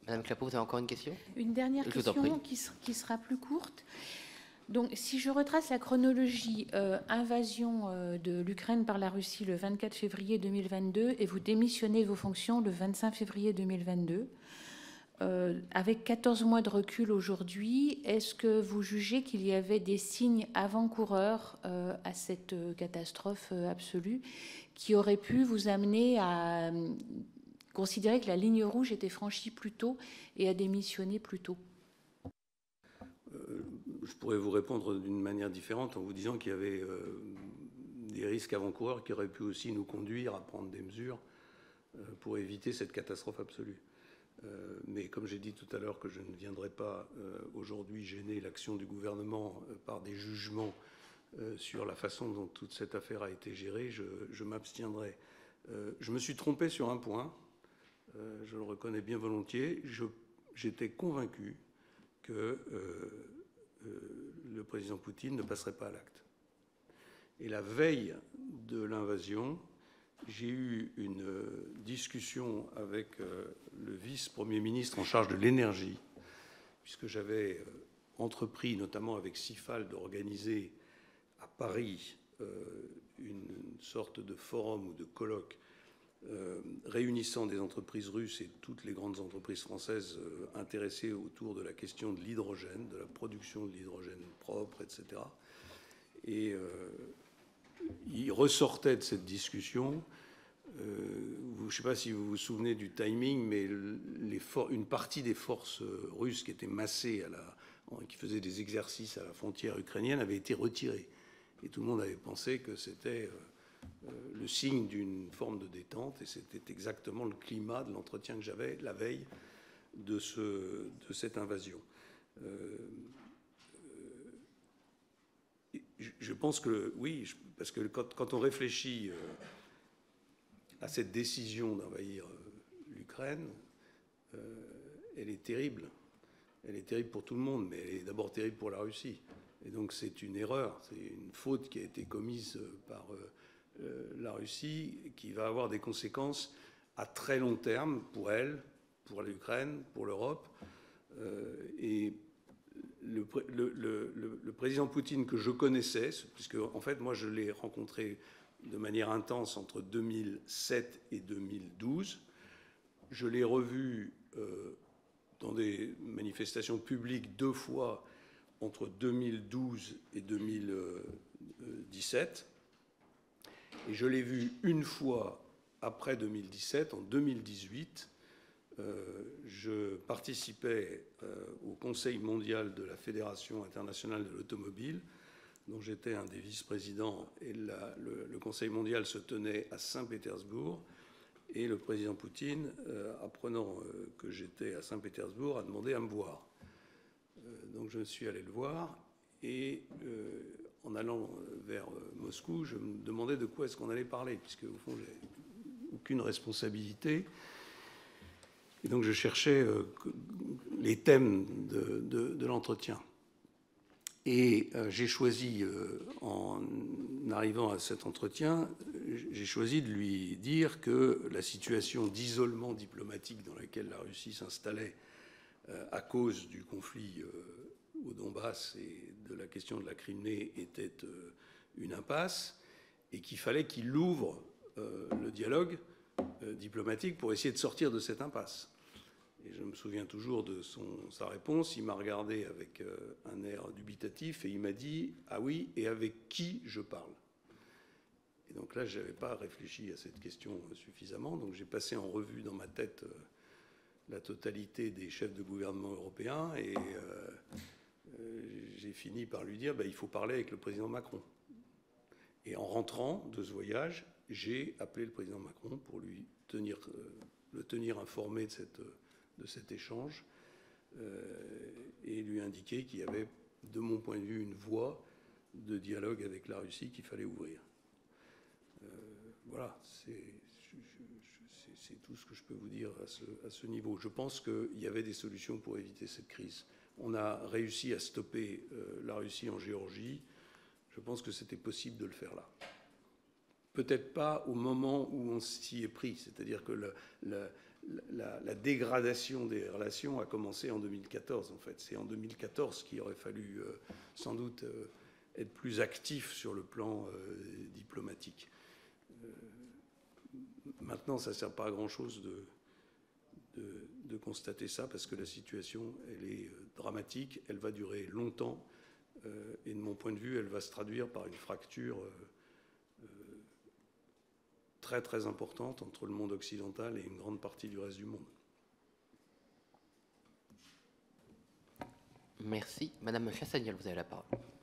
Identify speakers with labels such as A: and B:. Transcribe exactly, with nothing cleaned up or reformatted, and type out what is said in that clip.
A: Madame Clapeau, vous avez encore une question?
B: Une dernière
A: Je vous en
B: question
A: prie.
B: qui, qui sera plus courte. Donc, si je retrace la chronologie, euh, invasion euh, de l'Ukraine par la Russie le vingt-quatre février deux mille vingt-deux et vous démissionnez de vos fonctions le vingt-cinq février deux mille vingt-deux. Euh, avec quatorze mois de recul aujourd'hui, est-ce que vous jugez qu'il y avait des signes avant-coureurs euh, à cette euh, catastrophe euh, absolue qui auraient pu vous amener à euh, considérer que la ligne rouge était franchie plus tôt et à démissionner plus tôt?
C: euh, Je pourrais vous répondre d'une manière différente en vous disant qu'il y avait euh, des risques avant-coureurs qui auraient pu aussi nous conduire à prendre des mesures euh, pour éviter cette catastrophe absolue. Euh, mais comme j'ai dit tout à l'heure que je ne viendrai pas euh, aujourd'hui gêner l'action du gouvernement euh, par des jugements euh, sur la façon dont toute cette affaire a été gérée, je, je m'abstiendrai. Euh, je me suis trompé sur un point, euh, je le reconnais bien volontiers. Je, j'étais convaincu que euh, euh, le président Poutine ne passerait pas à l'acte. Et la veille de l'invasion, j'ai eu une discussion avec le vice-premier ministre en charge de l'énergie, puisque j'avais entrepris, notamment avec CIFAL, d'organiser à Paris une sorte de forum ou de colloque réunissant des entreprises russes et toutes les grandes entreprises françaises intéressées autour de la question de l'hydrogène, de la production de l'hydrogène propre, et cetera. Et euh, il ressortait de cette discussion, euh, je ne sais pas si vous vous souvenez du timing, mais les for- une partie des forces russes qui étaient massées, à la, qui faisaient des exercices à la frontière ukrainienne, avait été retirée. Et tout le monde avait pensé que c'était euh, le signe d'une forme de détente, et c'était exactement le climat de l'entretien que j'avais la veille de, ce, de cette invasion. Euh, Je pense que oui, parce que quand, quand on réfléchit à cette décision d'envahir l'Ukraine, elle est terrible. Elle est terrible pour tout le monde, mais elle est d'abord terrible pour la Russie. Et donc c'est une erreur, c'est une faute qui a été commise par la Russie qui va avoir des conséquences à très long terme pour elle, pour l'Ukraine, pour l'Europe. Et Le, le, le, le président Poutine que je connaissais, puisque en fait moi je l'ai rencontré de manière intense entre deux mille sept et deux mille douze, je l'ai revu euh, dans des manifestations publiques deux fois entre deux mille douze et deux mille dix-sept, et je l'ai vu une fois après deux mille dix-sept, en deux mille dix-huit. Euh, je participais euh, au Conseil mondial de la Fédération internationale de l'automobile, dont j'étais un des vice-présidents, et la, le, le Conseil mondial se tenait à Saint-Pétersbourg. Et le président Poutine, euh, apprenant euh, que j'étais à Saint-Pétersbourg, a demandé à me voir. Euh, donc je suis allé le voir, et euh, en allant vers euh, Moscou, je me demandais de quoi est-ce qu'on allait parler, puisque au fond, j'ai aucune responsabilité. Et donc je cherchais euh, les thèmes de, de, de l'entretien. Et euh, j'ai choisi, euh, en arrivant à cet entretien, j'ai choisi de lui dire que la situation d'isolement diplomatique dans laquelle la Russie s'installait euh, à cause du conflit euh, au Donbass et de la question de la Crimée était euh, une impasse, et qu'il fallait qu'il ouvre euh, le dialogue euh, diplomatique pour essayer de sortir de cette impasse. Et je me souviens toujours de son, sa réponse. Il m'a regardé avec euh, un air dubitatif et il m'a dit « Ah oui, et avec qui je parle ?» Et donc là, je n'avais pas réfléchi à cette question suffisamment. Donc j'ai passé en revue dans ma tête euh, la totalité des chefs de gouvernement européens et euh, euh, j'ai fini par lui dire bah, « Il faut parler avec le président Macron ». Et en rentrant de ce voyage, j'ai appelé le président Macron pour lui tenir, euh, le tenir informé de cette... Euh, de cet échange euh, et lui indiquer qu'il y avait, de mon point de vue, une voie de dialogue avec la Russie qu'il fallait ouvrir. Euh, voilà, c'est, c'est, c'est tout ce que je peux vous dire à ce, à ce niveau. Je pense qu'il y avait des solutions pour éviter cette crise. On a réussi à stopper euh, la Russie en Géorgie. Je pense que c'était possible de le faire là. Peut-être pas au moment où on s'y est pris, c'est-à-dire que le, le, la, la dégradation des relations a commencé en deux mille quatorze, en fait. C'est en deux mille quatorze qu'il aurait fallu euh, sans doute euh, être plus actif sur le plan euh, diplomatique. Euh, maintenant, ça ne sert pas à grand-chose de, de, de constater ça, parce que la situation, elle est dramatique, elle va durer longtemps, euh, et de mon point de vue, elle va se traduire par une fracture euh, très très importante entre le monde occidental et une grande partie du reste du monde.
A: Merci. Madame Chassaignol, vous avez la parole.